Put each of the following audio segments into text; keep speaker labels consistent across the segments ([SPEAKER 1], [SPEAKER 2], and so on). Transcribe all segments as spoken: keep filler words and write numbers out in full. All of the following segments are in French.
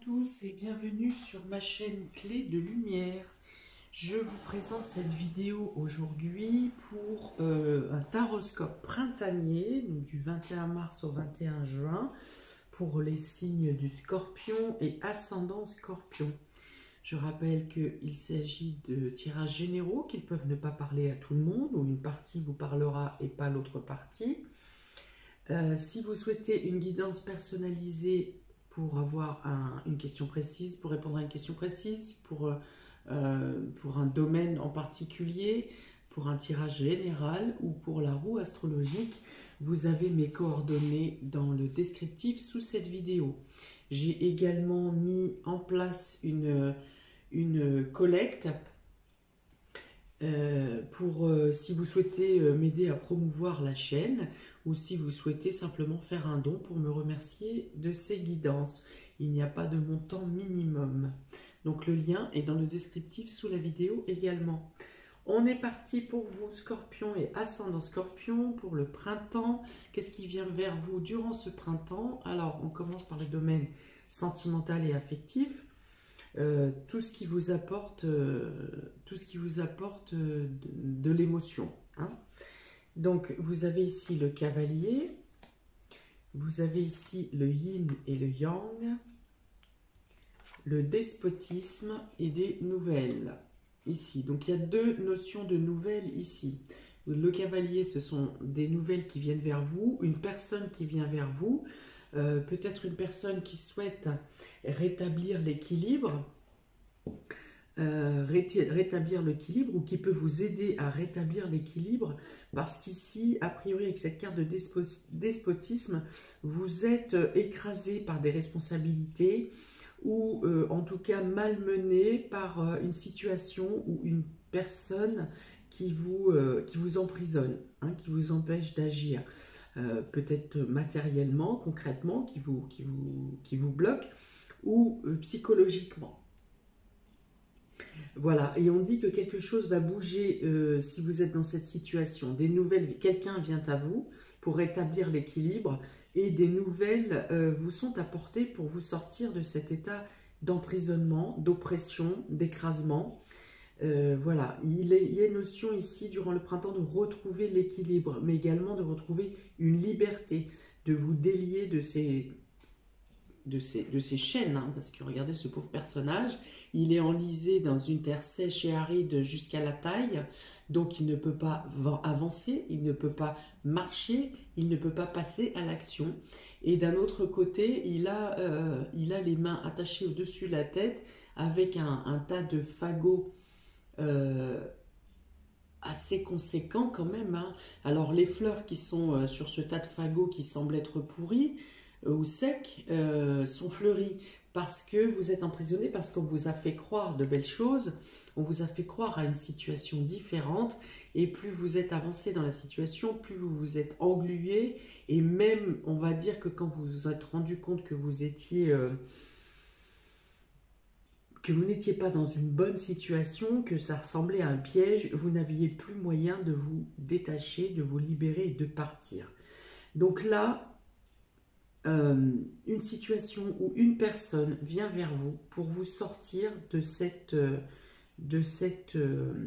[SPEAKER 1] tous et bienvenue sur ma chaîne Clé de Lumière. Je vous présente cette vidéo aujourd'hui pour euh, un taroscope printanier, donc du vingt et un mars au vingt et un juin, pour les signes du Scorpion et ascendant Scorpion. Je rappelle qu'il s'agit de tirages généraux qui peuvent ne pas parler à tout le monde, ou une partie vous parlera et pas l'autre partie. Euh, si vous souhaitez une guidance personnalisée pour avoir un, une question précise, pour répondre à une question précise, pour, euh, pour un domaine en particulier, pour un tirage général ou pour la roue astrologique, vous avez mes coordonnées dans le descriptif sous cette vidéo. J'ai également mis en place une, une collecte Euh, pour euh, si vous souhaitez euh, m'aider à promouvoir la chaîne ou si vous souhaitez simplement faire un don pour me remercier de ces guidances. Il n'y a pas de montant minimum. Donc le lien est dans le descriptif sous la vidéo également. On est parti pour vous, Scorpion et ascendant Scorpion, pour le printemps. Qu'est-ce qui vient vers vous durant ce printemps? Alors, on commence par le domaine sentimental et affectif. Euh, tout ce qui vous apporte, euh, tout ce qui vous apporte euh, de, de l'émotion. Hein. Donc, vous avez ici le cavalier, vous avez ici le yin et le yang, le despotisme et des nouvelles. Ici, donc il y a deux notions de nouvelles ici. Le cavalier, ce sont des nouvelles qui viennent vers vous, une personne qui vient vers vous, Euh, peut-être une personne qui souhaite rétablir l'équilibre, euh, rétablir l'équilibre ou qui peut vous aider à rétablir l'équilibre, parce qu'ici, a priori, avec cette carte de despotisme, vous êtes écrasé par des responsabilités ou euh, en tout cas malmené par euh, une situation ou une personne qui vous, euh, qui vous emprisonne, hein, qui vous empêche d'agir. Euh, peut-être matériellement, concrètement, qui vous, qui vous, qui vous bloque, ou euh, psychologiquement. Voilà, et on dit que quelque chose va bouger euh, si vous êtes dans cette situation. Des nouvelles, quelqu'un vient à vous pour rétablir l'équilibre, et des nouvelles euh, vous sont apportées pour vous sortir de cet état d'emprisonnement, d'oppression, d'écrasement. Euh, voilà, il, est, il y a une notion ici durant le printemps de retrouver l'équilibre, mais également de retrouver une liberté, de vous délier de ces, de ces, de ces chaînes, hein, parce que regardez ce pauvre personnage, il est enlisé dans une terre sèche et aride jusqu'à la taille, donc il ne peut pas avancer, il ne peut pas marcher, il ne peut pas passer à l'action. Et d'un autre côté, il a, euh, il a les mains attachées au-dessus de la tête avec un, un tas de fagots Euh, assez conséquent quand même. Hein. Alors les fleurs qui sont euh, sur ce tas de fagots qui semblent être pourris euh, ou secs euh, sont fleuries parce que vous êtes emprisonné, parce qu'on vous a fait croire de belles choses, on vous a fait croire à une situation différente, et plus vous êtes avancé dans la situation, plus vous vous êtes englué, et même on va dire que quand vous vous êtes rendu compte que vous étiez... Euh, que vous n'étiez pas dans une bonne situation, que ça ressemblait à un piège, vous n'aviez plus moyen de vous détacher, de vous libérer et de partir. Donc là, euh, une situation où une personne vient vers vous pour vous sortir de cette, de cette,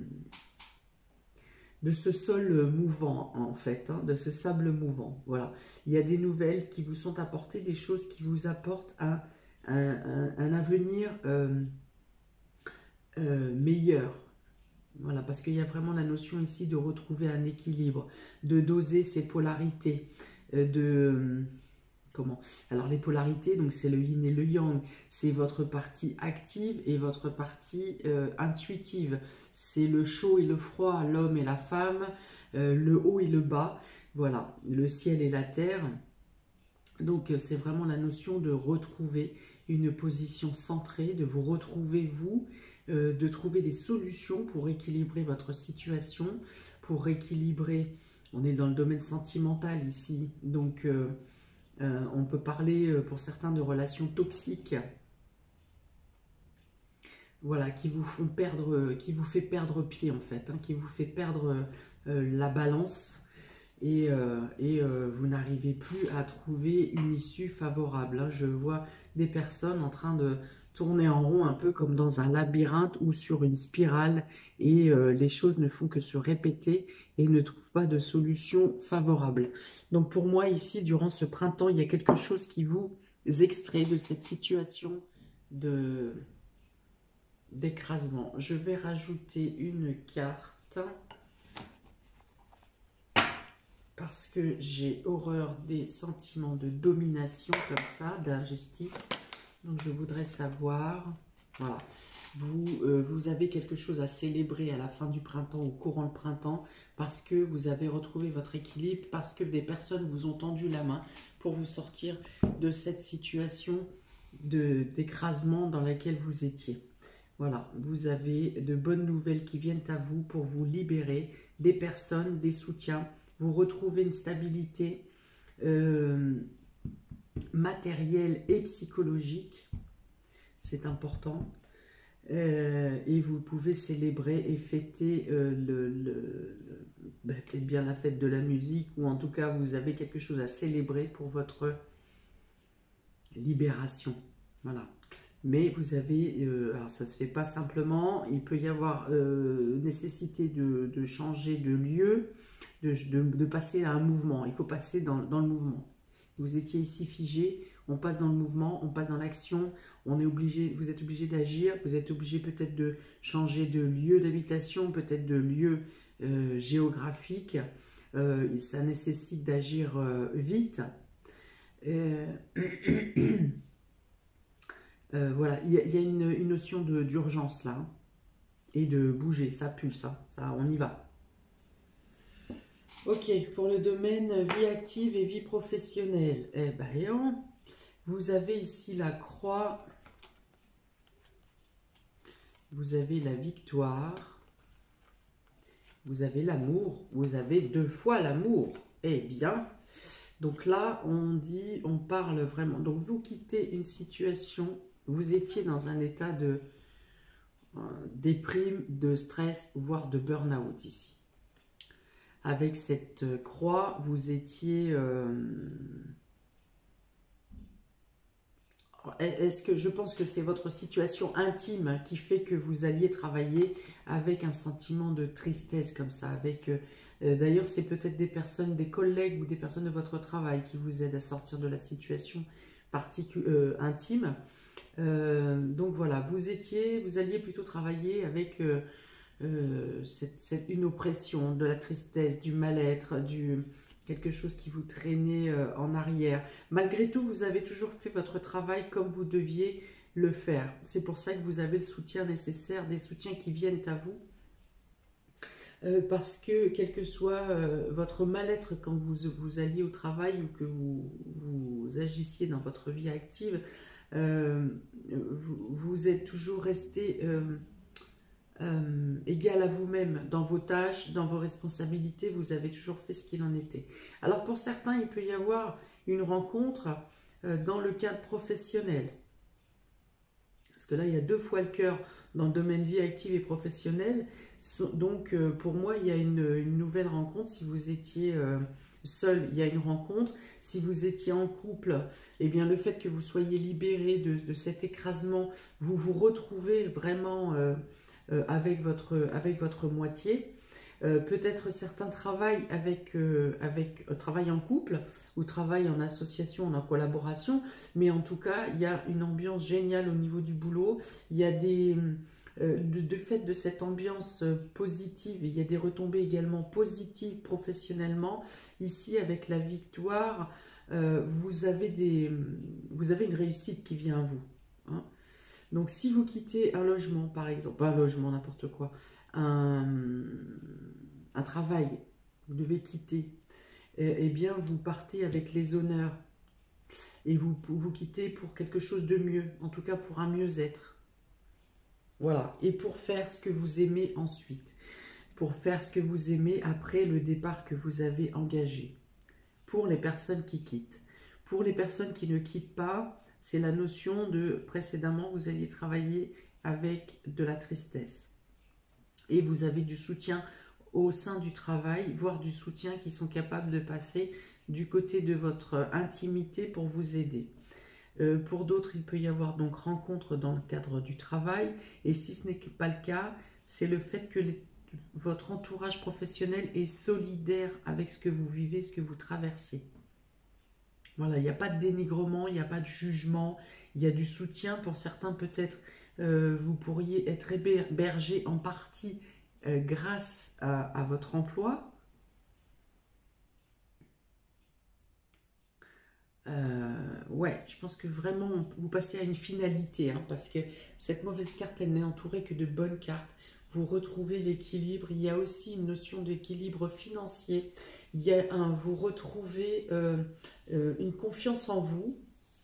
[SPEAKER 1] de ce sol mouvant en fait, hein, de ce sable mouvant. Voilà, il y a des nouvelles qui vous sont apportées, des choses qui vous apportent un, un, un, un avenir. Euh, Euh, meilleur. Voilà, parce qu'il y a vraiment la notion ici de retrouver un équilibre, de doser ses polarités, euh, de... Euh, comment? Alors les polarités, donc c'est le yin et le yang, c'est votre partie active et votre partie euh, intuitive. C'est le chaud et le froid, l'homme et la femme, euh, le haut et le bas, voilà, le ciel et la terre. Donc c'est vraiment la notion de retrouver une position centrée, de vous retrouver vous, euh, de trouver des solutions pour équilibrer votre situation, pour équilibrer, on est dans le domaine sentimental ici, donc euh, euh, on peut parler pour certains de relations toxiques, voilà, qui vous font perdre, qui vous fait perdre pied en fait, hein, qui vous fait perdre euh, la balance, et, euh, et euh, vous n'arrivez plus à trouver une issue favorable. Hein. Je vois des personnes en train de tourner en rond, un peu comme dans un labyrinthe ou sur une spirale, et euh, les choses ne font que se répéter et ne trouvent pas de solution favorable. Donc pour moi ici, durant ce printemps, il y a quelque chose qui vous extrait de cette situation de d'écrasement. Je vais rajouter une carte parce que j'ai horreur des sentiments de domination comme ça, d'injustice. Donc je voudrais savoir, voilà, vous, euh, vous avez quelque chose à célébrer à la fin du printemps ou courant le printemps parce que vous avez retrouvé votre équilibre, parce que des personnes vous ont tendu la main pour vous sortir de cette situation de, d'écrasement dans laquelle vous étiez. Voilà, vous avez de bonnes nouvelles qui viennent à vous pour vous libérer, des personnes, des soutiens, vous retrouvez une stabilité euh, matérielle et psychologique, c'est important, euh, et vous pouvez célébrer et fêter euh, le, le, le ben, peut-être bien la fête de la musique, ou en tout cas vous avez quelque chose à célébrer pour votre libération, voilà. Mais vous avez, euh, alors ça ne se fait pas simplement, il peut y avoir euh, nécessité de, de changer de lieu, de, de, de passer à un mouvement. Il faut passer dans, dans le mouvement. Vous étiez ici figé, on passe dans le mouvement, on passe dans l'action, on est obligé, vous êtes obligé d'agir, vous êtes obligé peut-être de changer de lieu d'habitation, peut-être de lieu euh, géographique. Euh, ça nécessite d'agir euh, vite. Euh... Euh, voilà, il y a, il y a une, une notion d'urgence là, hein, et de bouger, ça pulse, hein, ça, on y va. Ok, pour le domaine vie active et vie professionnelle, eh ben, vous avez ici la croix, vous avez la victoire, vous avez l'amour, vous avez deux fois l'amour, eh bien, donc là, on dit, on parle vraiment, donc vous quittez une situation. Vous étiez dans un état de euh, déprime, de stress, voire de burn-out ici. Avec cette croix, vous étiez... Euh, est-ce que je pense que c'est votre situation intime qui fait que vous alliez travailler avec un sentiment de tristesse comme ça, avec... Euh, d'ailleurs, c'est peut-être des personnes, des collègues ou des personnes de votre travail qui vous aident à sortir de la situation euh, intime. Euh, donc voilà, vous étiez, vous alliez plutôt travailler avec euh, euh, cette, cette, une oppression, de la tristesse, du mal-être, du quelque chose qui vous traînait euh, en arrière. Malgré tout, vous avez toujours fait votre travail comme vous deviez le faire. C'est pour ça que vous avez le soutien nécessaire, des soutiens qui viennent à vous. Euh, parce que, quel que soit euh, votre mal-être quand vous, vous alliez au travail ou que vous, vous agissiez dans votre vie active, Euh, vous, vous êtes toujours resté euh, euh, égal à vous-même dans vos tâches, dans vos responsabilités, vous avez toujours fait ce qu'il en était. Alors pour certains, il peut y avoir une rencontre euh, dans le cadre professionnel. Parce que là, il y a deux fois le cœur dans le domaine vie active et professionnelle. Donc euh, pour moi, il y a une, une nouvelle rencontre. Si vous étiez... Euh, seul, il y a une rencontre. Si vous étiez en couple, eh bien le fait que vous soyez libéré de, de cet écrasement, vous vous retrouvez vraiment euh, euh, avec, votre, avec votre moitié. Euh, peut-être certains travaillent avec, euh, avec euh, travaillent en couple ou travaillent en association, en collaboration, mais en tout cas, il y a une ambiance géniale au niveau du boulot. Il y a des... Euh, de, de fait de cette ambiance positive, il y a des retombées également positives professionnellement. Ici, avec la victoire, euh, vous, avez des, vous avez une réussite qui vient à vous. Hein. Donc, si vous quittez un logement, par exemple, pas un logement, n'importe quoi, un, un travail, vous devez quitter, eh, eh bien, vous partez avec les honneurs et vous, vous quittez pour quelque chose de mieux, en tout cas pour un mieux-être. Voilà, et pour faire ce que vous aimez ensuite, pour faire ce que vous aimez après le départ que vous avez engagé, pour les personnes qui quittent. Pour les personnes qui ne quittent pas, c'est la notion de précédemment, vous alliez travailler avec de la tristesse. Et vous avez du soutien au sein du travail, voire du soutien qui sont capables de passer du côté de votre intimité pour vous aider. Euh, pour d'autres, il peut y avoir donc rencontre dans le cadre du travail. Et si ce n'est pas le cas, c'est le fait que les- votre entourage professionnel est solidaire avec ce que vous vivez, ce que vous traversez. Voilà, il n'y a pas de dénigrement, il n'y a pas de jugement, il y a du soutien. Pour certains, peut-être, euh, vous pourriez être hébergé en partie euh, grâce à, à votre emploi. Euh, ouais, je pense que vraiment, vous passez à une finalité, hein, parce que cette mauvaise carte, elle n'est entourée que de bonnes cartes. Vous retrouvez l'équilibre. Il y a aussi une notion d'équilibre financier. Il y a un, vous retrouvez euh, euh, une confiance en vous.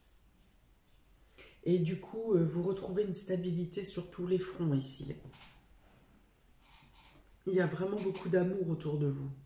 [SPEAKER 1] Et du coup, euh, vous retrouvez une stabilité sur tous les fronts ici. Il y a vraiment beaucoup d'amour autour de vous.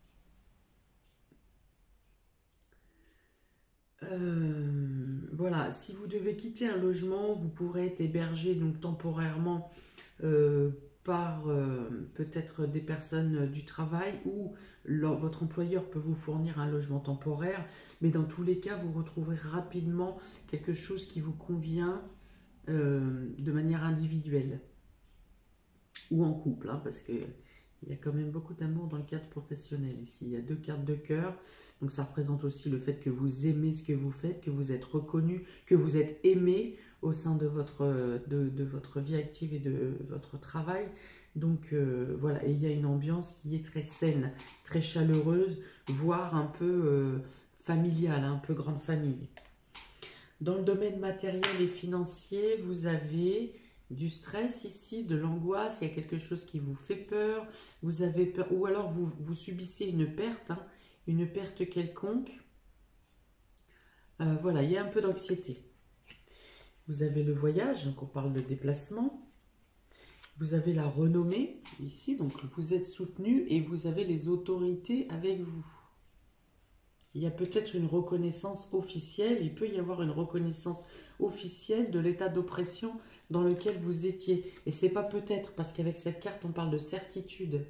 [SPEAKER 1] Euh, voilà, si vous devez quitter un logement, vous pourrez être hébergé donc temporairement euh, par euh, peut-être des personnes du travail ou leur- votre employeur peut vous fournir un logement temporaire, mais dans tous les cas, vous retrouverez rapidement quelque chose qui vous convient euh, de manière individuelle ou en couple, hein, parce que il y a quand même beaucoup d'amour dans le cadre professionnel ici. Il y a deux cartes de cœur, donc ça représente aussi le fait que vous aimez ce que vous faites, que vous êtes reconnu, que vous êtes aimé au sein de votre, de, de votre vie active et de votre travail. Donc euh, voilà, et il y a une ambiance qui est très saine, très chaleureuse, voire un peu euh, familiale, un peu grande famille. Dans le domaine matériel et financier, vous avez du stress ici, de l'angoisse, il y a quelque chose qui vous fait peur, vous avez peur, ou alors vous, vous subissez une perte, hein, une perte quelconque. Euh, voilà, il y a un peu d'anxiété. Vous avez le voyage, donc on parle de déplacement. Vous avez la renommée ici, donc vous êtes soutenu et vous avez les autorités avec vous. Il y a peut-être une reconnaissance officielle, il peut y avoir une reconnaissance officielle de l'état d'oppression dans lequel vous étiez. Et c'est pas peut-être, parce qu'avec cette carte, on parle de certitude.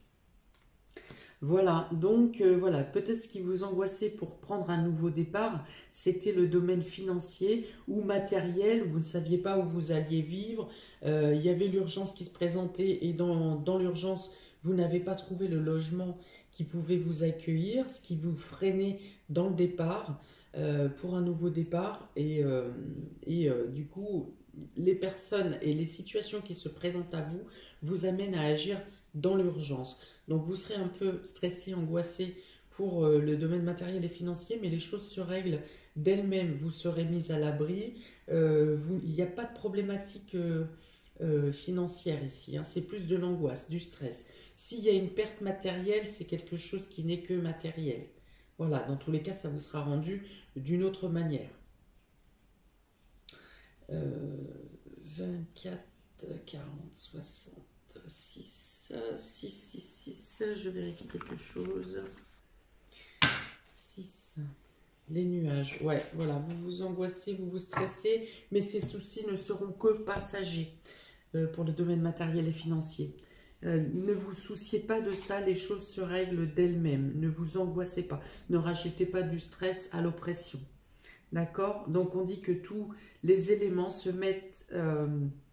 [SPEAKER 1] Voilà, donc euh, voilà, peut-être ce qui vous angoissait pour prendre un nouveau départ, c'était le domaine financier ou matériel, vous ne saviez pas où vous alliez vivre, euh, il y avait l'urgence qui se présentait et dans, dans l'urgence, vous n'avez pas trouvé le logement qui pouvait vous accueillir, ce qui vous freinait dans le départ euh, pour un nouveau départ et, euh, et euh, du coup, les personnes et les situations qui se présentent à vous vous amènent à agir dans l'urgence. Donc vous serez un peu stressé, angoissé pour euh, le domaine matériel et financier, mais les choses se règlent d'elles-mêmes. Vous serez mis à l'abri. Euh, vous- il n'y a pas de problématique euh, euh, financière ici, hein. C'est plus de l'angoisse, du stress. S'il y a une perte matérielle, c'est quelque chose qui n'est que matériel. Voilà, dans tous les cas, ça vous sera rendu d'une autre manière. Euh, vingt-quatre, quarante, soixante-six, six, six, six, je vérifie quelque chose. six. Les nuages, ouais, voilà, vous vous angoissez, vous vous stressez, mais ces soucis ne seront que passagers euh, pour le domaine matériel et financier. Euh, ne vous souciez pas de ça, les choses se règlent d'elles-mêmes. Ne vous angoissez pas, ne rajoutez pas du stress à l'oppression. D'accord? Donc on dit que tous les éléments se mettent, euh,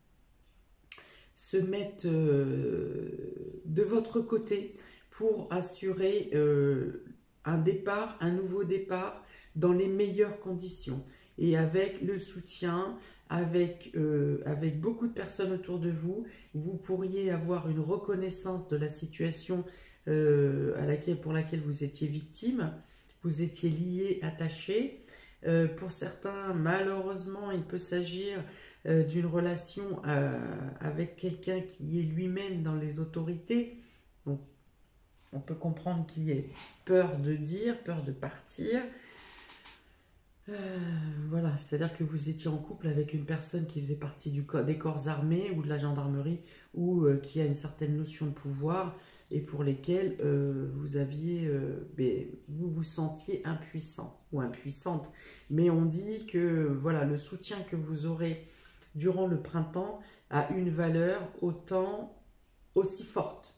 [SPEAKER 1] se mettent euh, de votre côté pour assurer euh, un départ, un nouveau départ dans les meilleures conditions et avec le soutien, avec, euh, avec beaucoup de personnes autour de vous, vous pourriez avoir une reconnaissance de la situation euh, à laquelle, pour laquelle vous étiez victime, vous étiez lié, attaché. Euh, pour certains, malheureusement, il peut s'agir euh, d'une relation euh, avec quelqu'un qui est lui-même dans les autorités. Donc, on peut comprendre qu'il ait peur de dire, peur de partir. Euh, voilà, c'est-à-dire que vous étiez en couple avec une personne qui faisait partie du corps, des corps armés ou de la gendarmerie ou euh, qui a une certaine notion de pouvoir et pour lesquels euh, vous aviez, euh, ben, vous vous sentiez impuissant ou impuissante. Mais on dit que voilà, le soutien que vous aurez durant le printemps a une valeur autant aussi forte,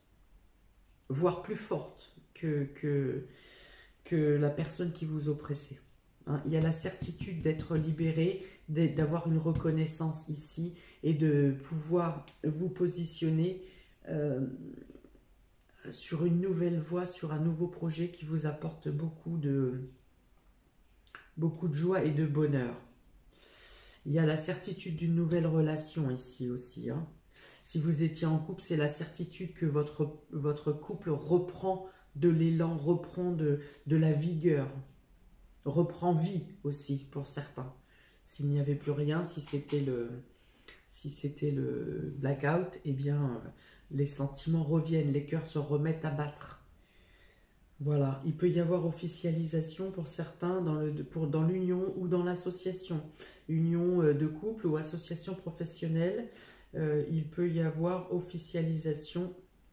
[SPEAKER 1] voire plus forte que, que, que la personne qui vous oppressait. Hein. Il y a la certitude d'être libéré, d'avoir une reconnaissance ici et de pouvoir vous positionner euh, sur une nouvelle voie, sur un nouveau projet qui vous apporte beaucoup de, beaucoup de joie et de bonheur. Il y a la certitude d'une nouvelle relation ici aussi. Hein. Si vous étiez en couple, c'est la certitude que votre, votre couple reprend de l'élan, reprend de, de la vigueur, reprend vie aussi pour certains. S'il n'y avait plus rien, si c'était le, si c'était le blackout, eh bien, les sentiments reviennent, les cœurs se remettent à battre. Voilà, il peut y avoir officialisation pour certains dans le, pour, dans l'union ou dans l'association. Union de couple ou association professionnelle, euh, il peut y avoir officialisation.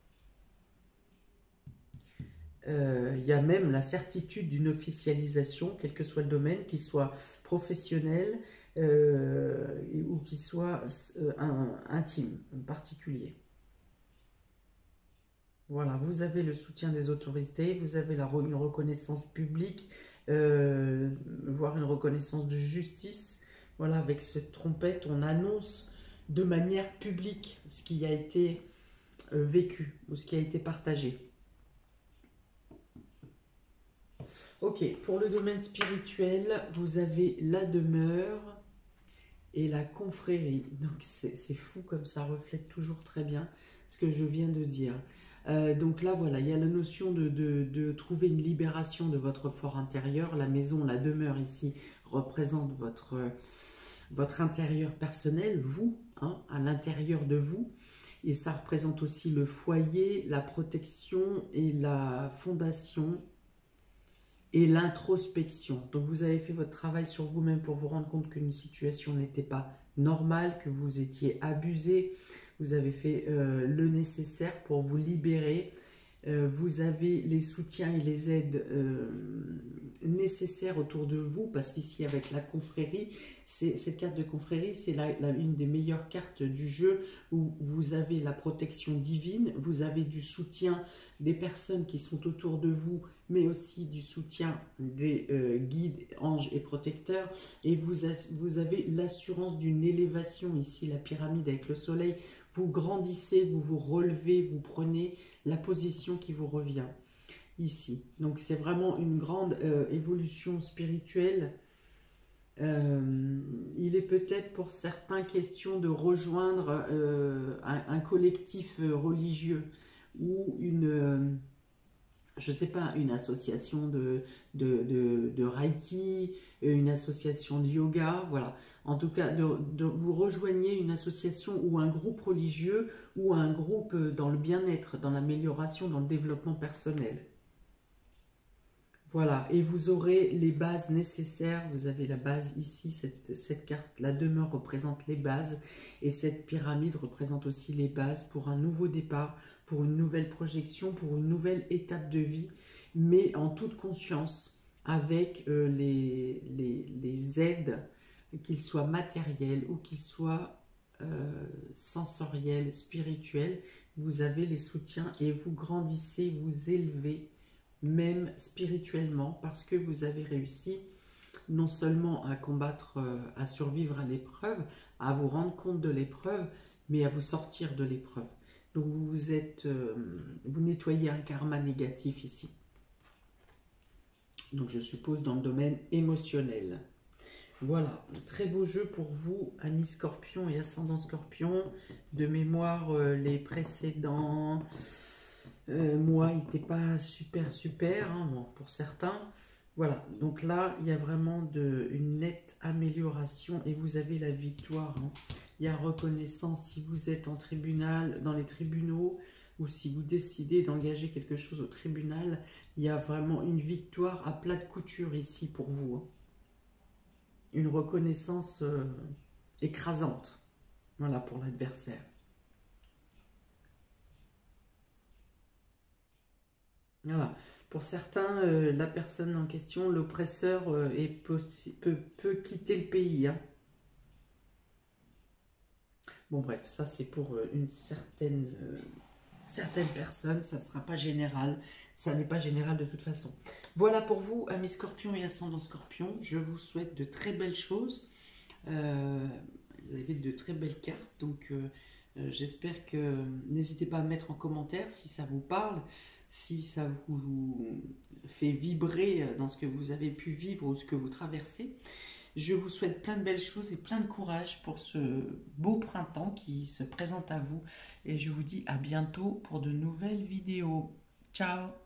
[SPEAKER 1] Euh, il y a même la certitude d'une officialisation, quel que soit le domaine, qu'il soit professionnel euh, ou qu'il soit euh, un, intime, particulier. Voilà, vous avez le soutien des autorités, vous avez la, une reconnaissance publique, euh, voire une reconnaissance de justice. Voilà, avec cette trompette, on annonce de manière publique ce qui a été euh, vécu ou ce qui a été partagé. Ok, pour le domaine spirituel, vous avez la demeure et la confrérie. Donc c'est fou comme ça reflète toujours très bien ce que je viens de dire. Euh, donc là, voilà, il y a la notion de, de, de trouver une libération de votre fort intérieur. La maison, la demeure ici, représente votre, votre intérieur personnel, vous, hein, à l'intérieur de vous. Et ça représente aussi le foyer, la protection et la fondation et l'introspection. Donc vous avez fait votre travail sur vous-même pour vous rendre compte qu'une situation n'était pas normale, que vous étiez abusé. Vous avez fait euh, le nécessaire pour vous libérer. Euh, vous avez les soutiens et les aides euh, nécessaires autour de vous, parce qu'ici avec la confrérie, cette carte de confrérie, c'est une des meilleures cartes du jeu, où vous avez la protection divine, vous avez du soutien des personnes qui sont autour de vous, mais aussi du soutien des euh, guides, anges et protecteurs, et vous, a, vous avez l'assurance d'une élévation, ici la pyramide avec le soleil. Vous grandissez, vous vous relevez, vous prenez la position qui vous revient ici. Donc c'est vraiment une grande euh, évolution spirituelle. Euh, il est peut-être pour certains question de rejoindre euh, un, un collectif religieux ou une... Euh, je ne sais pas, une association de, de, de, de Reiki, une association de yoga, voilà. En tout cas, de, de vous rejoignez une association ou un groupe religieux ou un groupe dans le bien-être, dans l'amélioration, dans le développement personnel. Voilà, et vous aurez les bases nécessaires. Vous avez la base ici, cette, cette carte, la demeure représente les bases, et cette pyramide représente aussi les bases pour un nouveau départ, pour une nouvelle projection, pour une nouvelle étape de vie, mais en toute conscience, avec euh, les, les, les aides, qu'ils soient matériels ou qu'ils soient euh, sensoriels, spirituels. Vous avez les soutiens et vous grandissez, vous élevez, même spirituellement, parce que vous avez réussi non seulement à combattre, à survivre à l'épreuve, à vous rendre compte de l'épreuve, mais à vous sortir de l'épreuve. Donc vous vous êtes, vous nettoyez un karma négatif ici. Donc je suppose dans le domaine émotionnel. Voilà, très beau jeu pour vous, amis Scorpion et ascendant Scorpion. De mémoire, les précédents Euh, moi, il n'était pas super, super, hein, bon, pour certains. Voilà, donc là, il y a vraiment de, une nette amélioration et vous avez la victoire. Hein. Il y a reconnaissance si vous êtes en tribunal, dans les tribunaux, ou si vous décidez d'engager quelque chose au tribunal, il y a vraiment une victoire à plat de couture ici pour vous. Hein. Une reconnaissance euh, écrasante, voilà, pour l'adversaire. Voilà. Pour certains, euh, la personne en question, l'oppresseur, euh, peut, peut quitter le pays. Hein. Bon, bref, ça c'est pour euh, une certaine euh, certaines personnes, ça ne sera pas général. Ça n'est pas général de toute façon. Voilà pour vous, amis Scorpion et ascendant Scorpion. Je vous souhaite de très belles choses. Euh, vous avez de très belles cartes, donc euh, euh, j'espère que... N'hésitez pas à mettre en commentaire si ça vous parle, si ça vous fait vibrer dans ce que vous avez pu vivre ou ce que vous traversez. Je vous souhaite plein de belles choses et plein de courage pour ce beau printemps qui se présente à vous. Et je vous dis à bientôt pour de nouvelles vidéos. Ciao!